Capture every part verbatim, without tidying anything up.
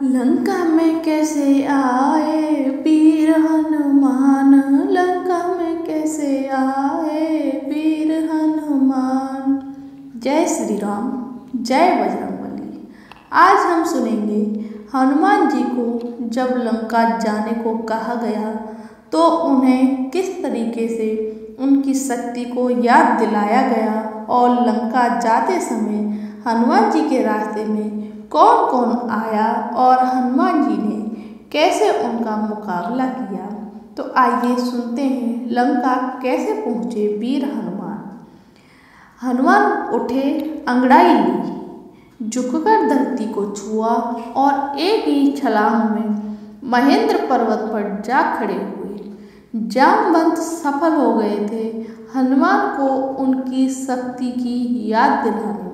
लंका में कैसे आए वीर हनुमान, लंका में कैसे आए वीर हनुमान। जय श्री राम, जय बजरंगबली। आज हम सुनेंगे हनुमान जी को जब लंका जाने को कहा गया तो उन्हें किस तरीके से उनकी शक्ति को याद दिलाया गया और लंका जाते समय हनुमान जी के रास्ते में कौन कौन आया और हनुमान जी ने कैसे उनका मुकाबला किया। तो आइए सुनते हैं लंका कैसे पहुँचे वीर हनुमान। हनुमान उठे, अंगड़ाई ली, झुककर धरती को छुआ और एक ही छलांग में महेंद्र पर्वत पर जा खड़े हुए। जामवंत सफल हो गए थे हनुमान को उनकी शक्ति की याद दिलाने में।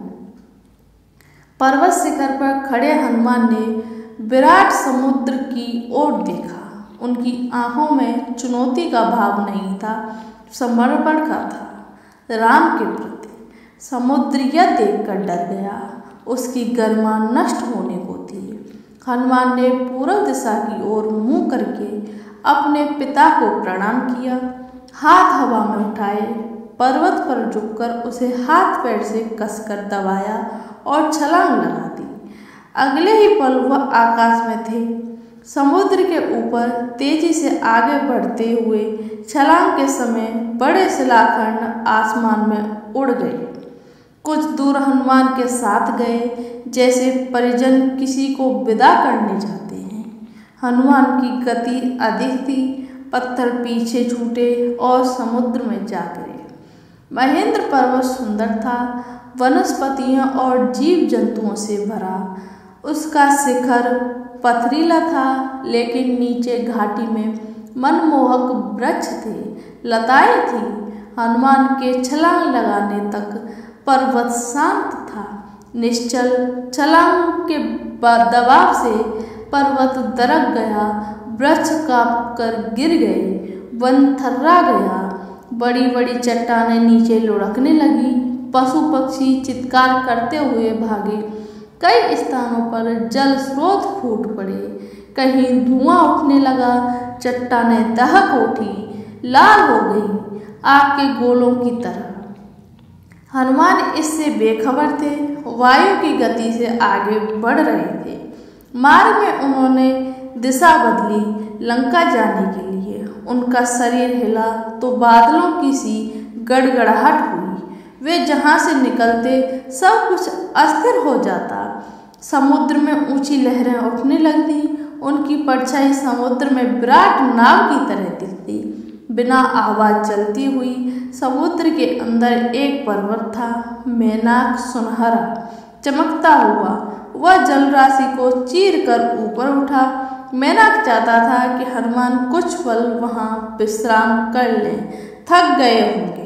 पर्वत शिखर पर खड़े हनुमान ने विराट समुद्र की ओर देखा। उनकी आंखों में चुनौती का भाव नहीं था, समर्पण का था राम के प्रति। समुद्र यह देखकर डर गया, उसकी गरिमा नष्ट होने को थी। हनुमान ने पूर्व दिशा की ओर मुंह करके अपने पिता को प्रणाम किया, हाथ हवा में उठाए, पर्वत पर झुककर उसे हाथ पैर से कसकर दबाया और छलांग लगा दी। अगले ही पल वह आकाश में थे। समुद्र के ऊपर तेजी से आगे बढ़ते हुए छलांग के समय बड़े शिलाखंड आसमान में उड़ गए। कुछ दूर हनुमान के साथ गए, जैसे परिजन किसी को विदा करने जाते हैं। हनुमान की गति अधिक थी, पत्थर पीछे छूटे और समुद्र में जा गिरे। महेंद्र पर्वत सुंदर था, वनस्पतियों और जीव जंतुओं से भरा। उसका शिखर पथरीला था, लेकिन नीचे घाटी में मनमोहक वृक्ष थे, लताएं थी। हनुमान के छलांग लगाने तक पर्वत शांत था, निश्चल। छलांग के दबाव से पर्वत दरक गया, वृक्ष कांप कर गिर गए, वन थर्रा गया, बड़ी बड़ी चट्टानें नीचे लुढ़कने लगी, पशु पक्षी चित्कार करते हुए भागे। कई स्थानों पर जल स्रोत फूट पड़े, कहीं धुआं उठने लगा, चट्टानें दहक उठी, लाल हो गई, आग के गोलों की तरह। हनुमान इससे बेखबर थे, वायु की गति से आगे बढ़ रहे थे। मार्ग में उन्होंने दिशा बदली लंका जाने के लिए। उनका शरीर हिला तो बादलों की सी गड़गड़ाहट हुई। वे जहाँ से निकलते सब कुछ अस्थिर हो जाता। समुद्र में ऊंची लहरें उठने लगती, उनकी परछाई समुद्र में विराट नाव की तरह दिखती, बिना आवाज चलती हुई। समुद्र के अंदर एक पर्वत था, मेनाक सुनहरा चमकता हुआ। वह जलराशि को चीर कर ऊपर उठा। मेनाक चाहता था कि हनुमान कुछ पल वहाँ विश्राम कर लें, थक गए होंगे।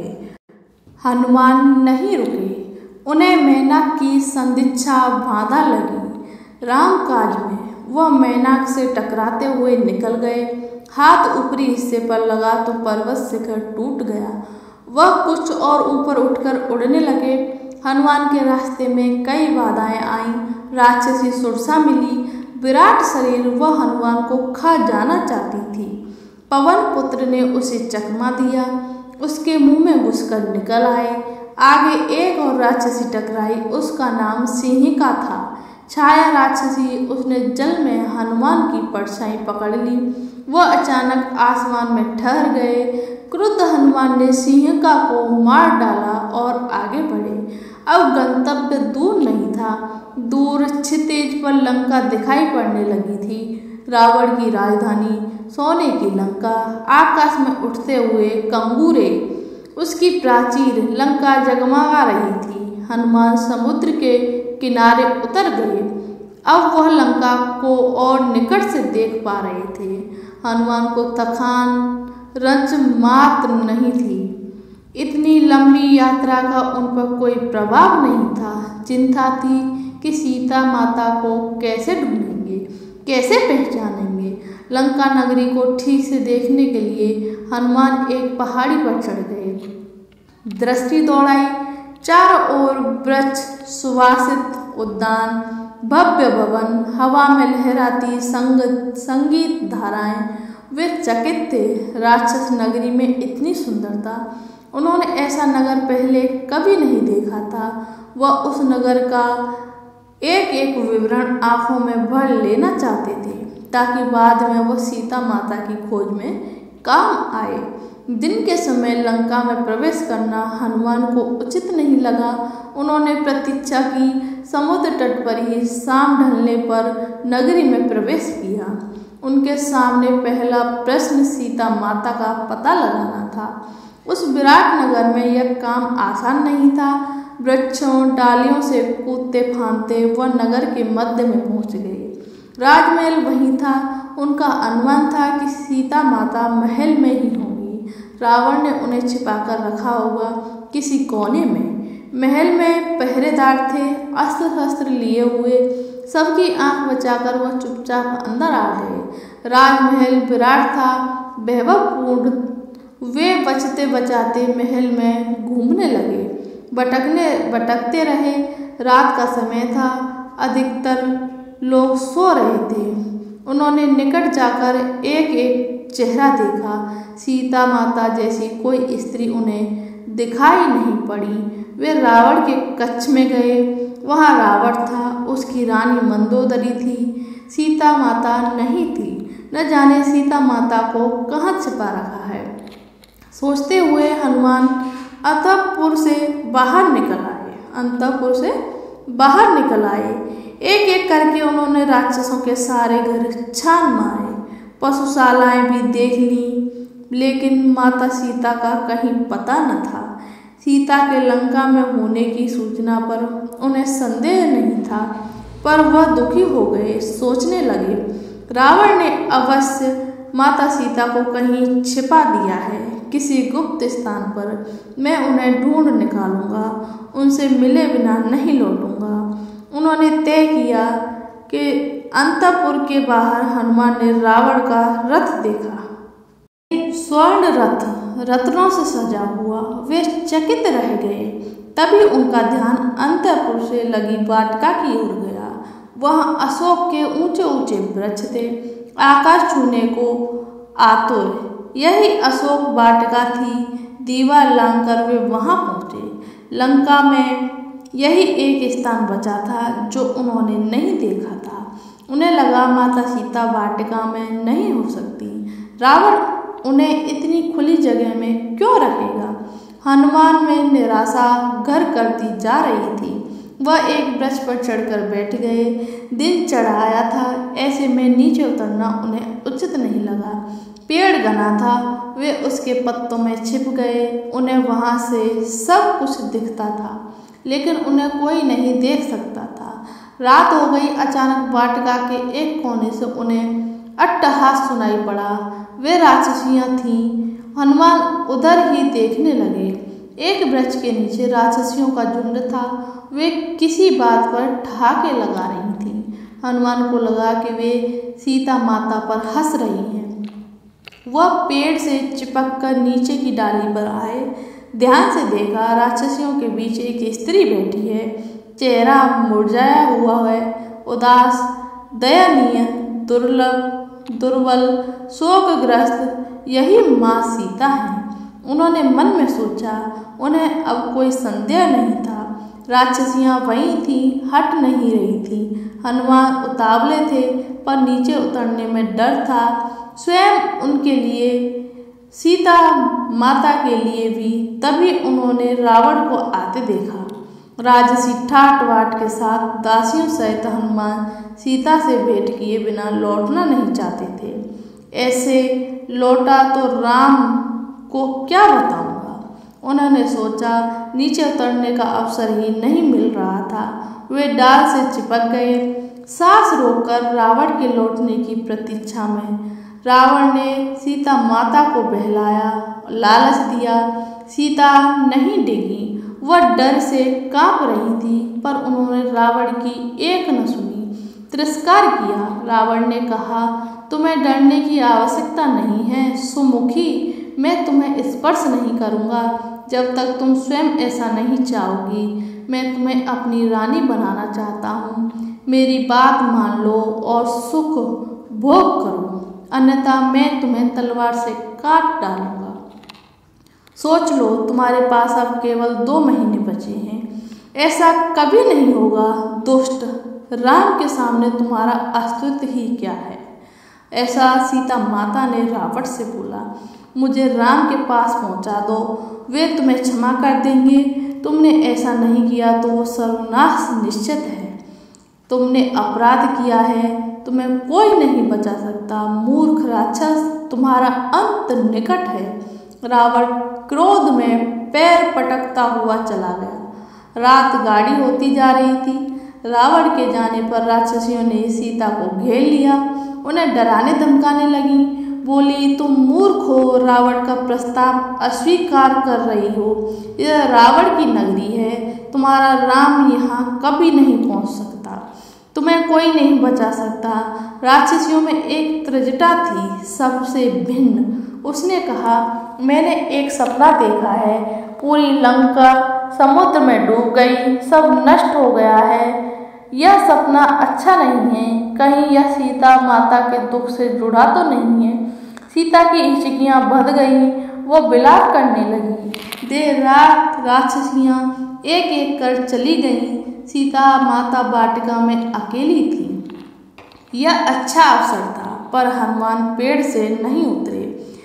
हनुमान नहीं रुके, उन्हें मेनाक की संदीक्षा बाधा लगी। रामकाज में वह मेनाक से टकराते हुए निकल गए। हाथ ऊपरी हिस्से पर लगा तो पर्वत शिखर टूट गया। वह कुछ और ऊपर उठकर उड़ने लगे। हनुमान के रास्ते में कई बाधाएं आईं, राक्षसी सुरसा मिली। विराट शरीर वह हनुमान को खा जाना चाहती थी। पवन पुत्र ने उसे चकमा दिया, उसके मुंह में घुसकर निकल आए। आगे एक और राक्षसी टकराई, उसका नाम सिंहिका था। छाया राक्षसी, उसने जल में हनुमान की परछाई पकड़ ली। वह अचानक आसमान में ठहर गए। क्रुद्ध हनुमान ने सिंहिका को मार डाला और आगे बढ़े। अब गंतव्य दूर नहीं था। दूर क्षितिज पर लंका दिखाई पड़ने लगी थी, रावण की राजधानी, सोने की लंका। आकाश में उठते हुए कंगूरे, उसकी प्राचीर लंका जगमगा रही थी। हनुमान समुद्र के किनारे उतर गए। अब वह लंका को और निकट से देख पा रहे थे। हनुमान को थकान रंज मात्र नहीं थी। इतनी लंबी यात्रा का उन पर कोई प्रभाव नहीं था। चिंता थी कि सीता माता को कैसे ढूंढेंगे, कैसे पहचानेंगे। लंका नगरी को ठीक से देखने के लिए हनुमान एक पहाड़ी पर चढ़ गए। दृष्टि दौड़ाई, चारों ओर वृक्ष, सुवासित उद्यान, भव्य भवन, हवा में लहराती संग संगीत धाराएं, वे चकित थे। राक्षस नगरी में इतनी सुंदरता, उन्होंने ऐसा नगर पहले कभी नहीं देखा था। वह उस नगर का एक एक विवरण आंखों में भर लेना चाहते थे ताकि बाद में वह सीता माता की खोज में काम आए। दिन के समय लंका में प्रवेश करना हनुमान को उचित नहीं लगा। उन्होंने प्रतीक्षा की, समुद्र तट पर ही शाम ढलने पर नगरी में प्रवेश किया। उनके सामने पहला प्रश्न सीता माता का पता लगाना था। उस विराट नगर में यह काम आसान नहीं था। वृक्षों डालियों से कूदते फांदते वह नगर के मध्य में पहुंच गए। राजमहल वहीं था। उनका अनुमान था कि सीता माता महल में ही होंगी। रावण ने उन्हें छिपाकर रखा होगा किसी कोने में। महल में पहरेदार थे, अस्त्र शस्त्र लिए हुए। सबकी आंख बचाकर वह चुपचाप अंदर आ गए। राजमहल विराट था, वैभवपूर्ण। वे बचते बचाते महल में घूमने लगे, भटकने भटकते रहे। रात का समय था, अधिकतर लोग सो रहे थे। उन्होंने निकट जाकर एक एक चेहरा देखा। सीता माता जैसी कोई स्त्री उन्हें दिखाई नहीं पड़ी। वे रावण के कक्ष में गए। वहाँ रावण था, उसकी रानी मंदोदरी थी, सीता माता नहीं थी। न जाने सीता माता को कहाँ छिपा रखा है। सोचते हुए हनुमान अंतःपुर से बाहर निकल आए अंतःपुर से बाहर निकल आए एक एक करके उन्होंने राक्षसों के सारे घर छान मारे। पशुशालाएं भी देख ली, लेकिन माता सीता का कहीं पता न था। सीता के लंका में होने की सूचना पर उन्हें संदेह नहीं था, पर वह दुखी हो गए। सोचने लगे, रावण ने अवश्य माता सीता को कहीं छिपा दिया है, किसी गुप्त स्थान पर। मैं उन्हें ढूंढ निकालूंगा, उनसे मिले बिना नहीं लौटूंगा। उन्होंने तय किया कि अंतःपुर के बाहर हनुमान ने रावण का रथ देखा। स्वर्ण रथ, रत्नों से सजा हुआ। वे चकित रह गए। तभी उनका ध्यान अंतःपुर से लगी वाटिका की ओर गया। वहाँ अशोक के ऊंचे ऊंचे वृक्ष थे, आकाश छूने को आतुर। यही अशोक वाटिका थी। दीवार लांघकर वे वहां पहुंचे। लंका में यही एक स्थान बचा था जो उन्होंने नहीं देखा था। उन्हें लगा माता सीता वाटिका में नहीं हो सकती। रावण उन्हें इतनी खुली जगह में क्यों रखेगा। हनुमान में निराशा घर करती जा रही थी। वह एक वृक्ष पर चढ़कर बैठ गए। दिन चढ़ाया था, ऐसे में नीचे उतरना उन्हें उचित नहीं लगा। पेड़ घना था, वे उसके पत्तों में छिप गए। उन्हें वहां से सब कुछ दिखता था, लेकिन उन्हें कोई नहीं देख सकता था। रात हो गई। अचानक वाटिका के एक कोने से उन्हें अट्टहास सुनाई पड़ा। वे राक्षसियां थीं। हनुमान उधर ही देखने लगे। एक वृक्ष के नीचे राक्षसियों का झुंड था। वे किसी बात पर ठहाके लगा रही थीं। हनुमान को लगा कि वे सीता माता पर हंस रही हैं। वह पेड़ से चिपक कर नीचे की डाली पर आए। ध्यान से देखा, राक्षसियों के बीच एक स्त्री बैठी है। चेहरा मुरझाया हुआ है, उदास, दयनीय, दुर्लभ, दुर्बल, शोकग्रस्त। यही माँ सीता है। उन्होंने मन में सोचा। उन्हें अब कोई संदेह नहीं था। राक्षसियां वहीं थीं, हट नहीं रही थीं। हनुमान उतावले थे, पर नीचे उतरने में डर था। स्वयं उनके लिए, सीता माता के लिए भी। तभी उन्होंने रावण को आते देखा। राजसी ठाट बाट के साथ दासियों सहित हनुमान सीता से भेंट किए बिना लौटना नहीं चाहते थे। ऐसे लौटा तो राम को क्या बताऊंगा। उन्होंने सोचा, नीचे उतरने का अवसर ही नहीं मिल रहा था। वे डाल से चिपक गए, सांस रोककर रावण के लौटने की प्रतीक्षा में। रावण ने सीता माता को बहलाया, लालच दिया। सीता नहीं डिगी। वह डर से कांप रही थी, पर उन्होंने रावण की एक न सुनी, तिरस्कार किया। रावण ने कहा, तुम्हें डरने की आवश्यकता नहीं है सुमुखी। मैं तुम्हें स्पर्श नहीं करूंगा जब तक तुम स्वयं ऐसा नहीं चाहोगी। मैं तुम्हें अपनी रानी बनाना चाहता हूँ। मेरी बात मान लो और सुख भोग करो, अन्यथा मैं तुम्हें तलवार से काट डालूंगा। सोच लो, तुम्हारे पास अब केवल दो महीने बचे हैं। ऐसा कभी नहीं होगा। दुष्ट राम के सामने तुम्हारा अस्तित्व ही क्या है। ऐसा सीता माता ने रावण से बोला। मुझे राम के पास पहुंचा दो, वे तुम्हें क्षमा कर देंगे। तुमने ऐसा नहीं किया तो वो सर्वनाश निश्चित है। तुमने अपराध किया है, तुम्हें कोई नहीं बचा सकता। मूर्ख राक्षस, तुम्हारा अंत निकट है। रावण क्रोध में पैर पटकता हुआ चला गया। रात गाढ़ी होती जा रही थी। रावण के जाने पर राक्षसियों ने सीता को घेर लिया, उन्हें डराने धमकाने लगी। बोली, तुम मूर्ख हो, रावण का प्रस्ताव अस्वीकार कर रही हो। यह रावण की नगरी है, तुम्हारा राम यहाँ कभी नहीं पहुँच सकता। तुम्हें कोई नहीं बचा सकता। राक्षसियों में एक त्रिजटा थी, सबसे भिन्न। उसने कहा, मैंने एक सपना देखा है। पूरी लंका समुद्र में डूब गई, सब नष्ट हो गया है। यह सपना अच्छा नहीं है। कहीं यह सीता माता के दुख से जुड़ा तो नहीं है। सीता की हिचकियाँ बढ़ गईं, वो विलाप करने लगी। देर रात राक्षसियाँ एक एक कर चली गईं। सीता माता वाटिका में अकेली थी। यह अच्छा अवसर था, पर हनुमान पेड़ से नहीं उतरे।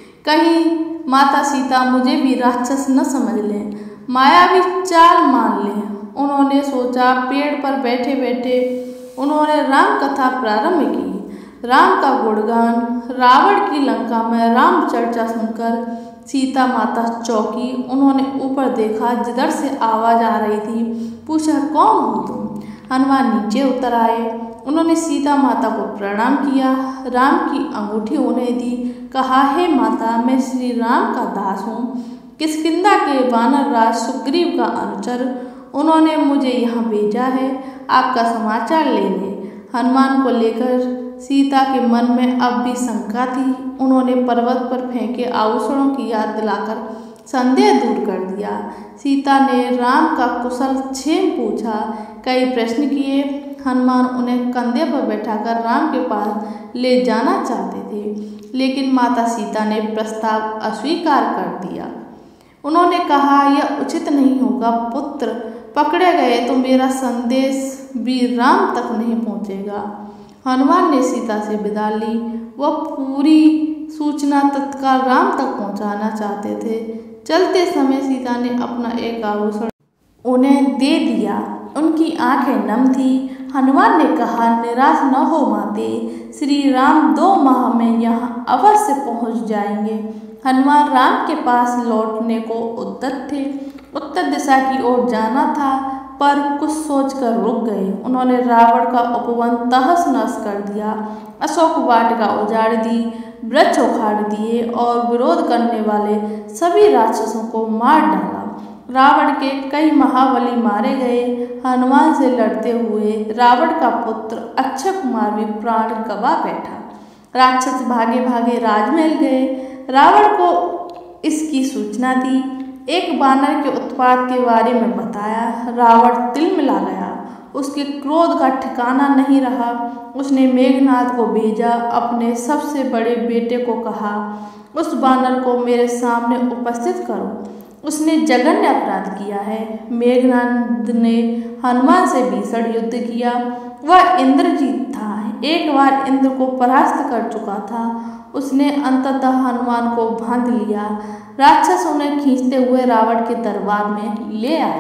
कहीं माता सीता मुझे भी राक्षस न समझ लें, मायावी चाल मान लें। उन्होंने सोचा। पेड़ पर बैठे बैठे उन्होंने राम कथा प्रारंभ की। राम का गुणगान। रावण की लंका में राम चर्चा सुनकर सीता माता चौंकी। उन्होंने ऊपर देखा, जिधर से आवाज आ रही थी। पूछा, कौन हो तुम? हनुमान नीचे उतर आए। उन्होंने सीता माता को प्रणाम किया, राम की अंगूठी उन्हें दी। कहा, हे माता, मैं श्री राम का दास हूँ, किष्किंधा के वानर राज सुग्रीव का अनुचर। उन्होंने मुझे यहाँ भेजा है आपका समाचार लेने। हनुमान को लेकर सीता के मन में अब भी शंका थी। उन्होंने पर्वत पर फेंके आभूषणों की याद दिलाकर संदेह दूर कर दिया। सीता ने राम का कुशल क्षेम पूछा, कई प्रश्न किए। हनुमान उन्हें कंधे पर बैठाकर राम के पास ले जाना चाहते थे, लेकिन माता सीता ने प्रस्ताव अस्वीकार कर दिया। उन्होंने कहा, यह उचित नहीं होगा पुत्र, पकड़े गए तो मेरा संदेश भी राम तक नहीं पहुँचेगा। हनुमान ने सीता से विदा ली। वह पूरी सूचना तत्काल राम तक पहुँचाना चाहते थे। चलते समय सीता ने अपना एक आभूषण उन्हें दे दिया। उनकी आंखें नम थी। हनुमान ने कहा, निराश न हो माते, श्री राम दो माह में यहाँ अवश्य पहुँच जाएंगे। हनुमान राम के पास लौटने को उद्यत थे। उत्तर दिशा की ओर जाना था, पर कुछ सोचकर रुक गए। उन्होंने रावण का उपवन तहस नहस कर दिया, अशोक वाटिका उजाड़ दी, वृक्ष उखाड़ दिए और विरोध करने वाले सभी राक्षसों को मार डाला। रावण के कई महाबली मारे गए। हनुमान से लड़ते हुए रावण का पुत्र अक्षय कुमार भी प्राण गंवा बैठा। राक्षस भागे भागे राजमहल गए। रावण को इसकी सूचना दी। एक बानर के उत्पात के बारे में बताया। रावण तिलमिला गया। उसके क्रोध का ठिकाना नहीं रहा। उसने मेघनाद को भेजा, अपने सबसे बड़े बेटे को कहा, उस बानर को मेरे सामने उपस्थित करो, उसने जघन्य अपराध किया है। मेघनाद ने हनुमान से भीषण युद्ध किया। वह इंद्रजीत था, एक बार इंद्र को परास्त कर चुका था। उसने अंततः हनुमान को बांध लिया। राक्षस उन्हें खींचते हुए रावण के दरबार में ले आए।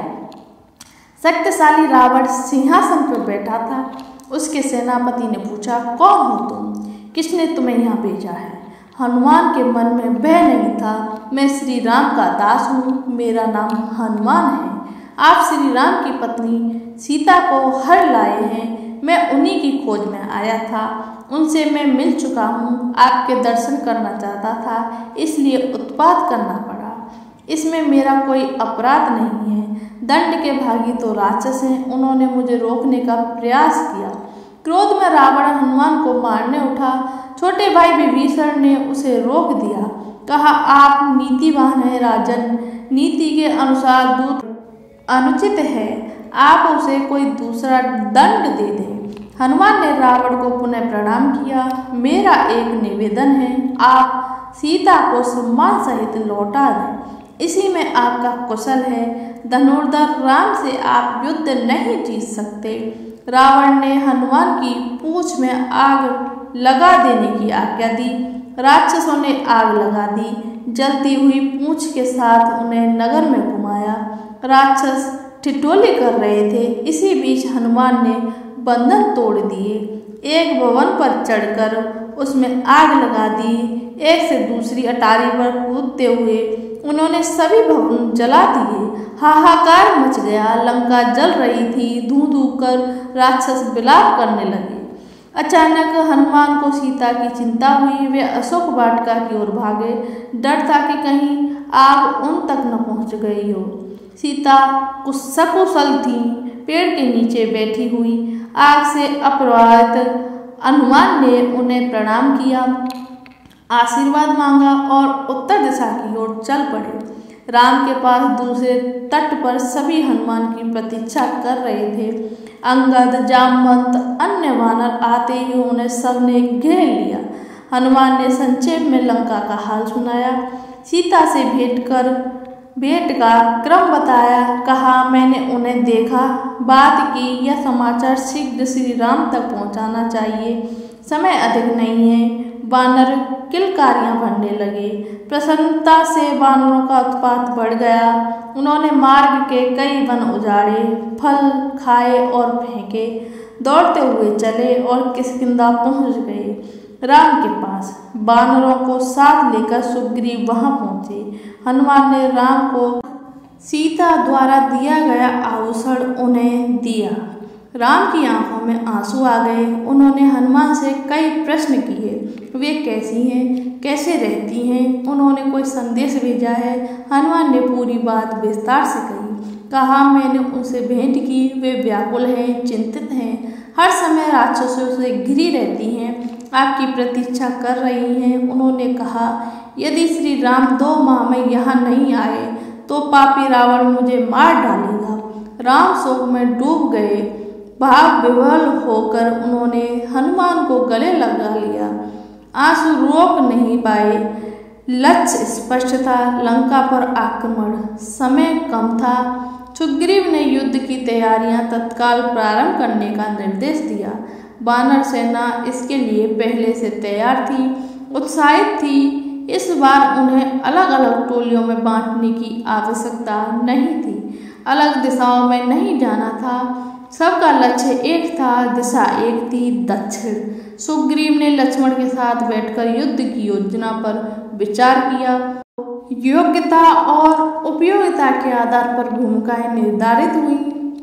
शक्तिशाली रावण सिंहासन पर बैठा था। उसके सेनापति ने पूछा, कौन हो तुम? किसने तुम्हें यहाँ भेजा है? हनुमान के मन में भय नहीं था। मैं श्री राम का दास हूँ, मेरा नाम हनुमान है। आप श्री राम की पत्नी सीता को हर लाए हैं। मैं उन्हीं की खोज में आया था। उनसे मैं मिल चुका हूँ। आपके दर्शन करना चाहता था, इसलिए उत्पात करना पड़ा। इसमें मेरा कोई अपराध नहीं है। दंड के भागी तो राक्षस हैं। उन्होंने मुझे रोकने का प्रयास किया। क्रोध में रावण हनुमान को मारने उठा। छोटे भाई विभीषण ने उसे रोक दिया। कहा, आप नीतिवान हैं राजन, नीति के अनुसार दूत अनुचित है। आप उसे कोई दूसरा दंड दे दें। हनुमान ने रावण को पुनः प्रणाम किया। मेरा एक निवेदन है, आप सीता को सम्मान सहित लौटा दें, इसी में आपका कुशल है। धनुर्धर राम से आप युद्ध नहीं जीत सकते। रावण ने हनुमान की पूंछ में आग लगा देने की आज्ञा दी। राक्षसों ने आग लगा दी। जलती हुई पूंछ के साथ उन्हें नगर में घुमाया। राक्षस ठिठोली कर रहे थे। इसी बीच हनुमान ने बंधन तोड़ दिए। एक भवन पर चढ़कर उसमें आग लगा दी। एक से दूसरी अटारी पर कूदते हुए उन्होंने सभी भवन जला दिए। हाहाकार मच गया। लंका जल रही थी। धू धू कर राक्षस विलाप करने लगे। अचानक हनुमान को सीता की चिंता हुई। वे अशोक वाटिका की ओर भागे। डर था कि कहीं आग उन तक न पहुंच गई हो। सीता कुछ सकुशल थी, पेड़ के नीचे बैठी हुई। आग से अपराजित हनुमान ने उन्हें प्रणाम किया, आशीर्वाद मांगा और उत्तर दिशा की ओर चल पड़े। राम के पास दूसरे तट पर सभी हनुमान की प्रतीक्षा कर रहे थे। अंगद, जामवंत, अन्य वानर आते ही उन्हें सबने घेर लिया। हनुमान ने संक्षेप में लंका का हाल सुनाया। सीता से भेंट कर भेंट का क्रम बताया। कहा, मैंने उन्हें देखा, बात की। यह समाचार शीघ्र श्री राम तक पहुंचाना चाहिए। समय अधिक नहीं है। वानर किलकारियां भरने लगे। प्रसन्नता से वानरों का उत्पात बढ़ गया। उन्होंने मार्ग के कई वन उजाड़े, फल खाए और फेंके। दौड़ते हुए चले और किष्किंधा पहुंच गए राम के पास। वानरों को साथ लेकर सुग्रीव वहां पहुंचे। हनुमान ने राम को सीता द्वारा दिया गया आभूषण उन्हें दिया। राम की आंखों में आंसू आ गए। उन्होंने हनुमान से कई प्रश्न किए। वे कैसी हैं, कैसे रहती हैं, उन्होंने कोई संदेश भेजा है। हनुमान ने पूरी बात विस्तार से कही। कहा, मैंने उनसे भेंट की। वे व्याकुल हैं, चिंतित हैं, हर समय राक्षसों से घिरी रहती हैं, आपकी प्रतीक्षा कर रही हैं। उन्होंने कहा, यदि श्री राम दो माह में यहाँ नहीं आए तो पापी रावण मुझे मार डालेगा। राम शोक में डूब गए। भाव विह्वल होकर उन्होंने हनुमान को गले लगा लिया। आंसू रोक नहीं पाए। लक्ष्य स्पष्ट था, लंका पर आक्रमण। समय कम था। सुग्रीव ने युद्ध की तैयारियां तत्काल प्रारंभ करने का निर्देश दिया। वानर सेना इसके लिए पहले से तैयार थी, उत्साहित थी। इस बार उन्हें अलग अलग टोलियों में बांटने की आवश्यकता नहीं थी। अलग दिशाओं में नहीं जाना था। सबका लक्ष्य एक था, दिशा एक थी, दक्षिण। सुग्रीव ने लक्ष्मण के साथ बैठकर युद्ध की योजना पर विचार किया। योग्यता और उपयोगिता के आधार पर भूमिकाएं निर्धारित हुई।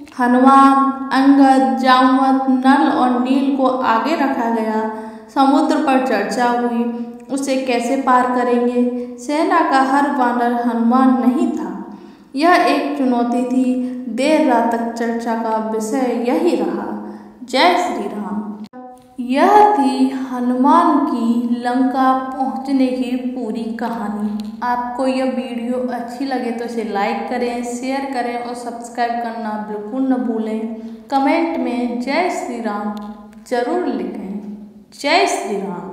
हनुमान, अंगद, जामवंत, नल और नील को आगे रखा गया। समुद्र पर चर्चा हुई, उसे कैसे पार करेंगे। सेना का हर वानर हनुमान नहीं था। यह एक चुनौती थी। देर रात तक चर्चा का विषय यही रहा। जय श्री राम। यह थी हनुमान की लंका पहुंचने की पूरी कहानी। आपको यह वीडियो अच्छी लगे तो इसे लाइक करें, शेयर करें और सब्सक्राइब करना बिल्कुल न भूलें। कमेंट में जय श्री राम जरूर लिखें। जय श्री राम।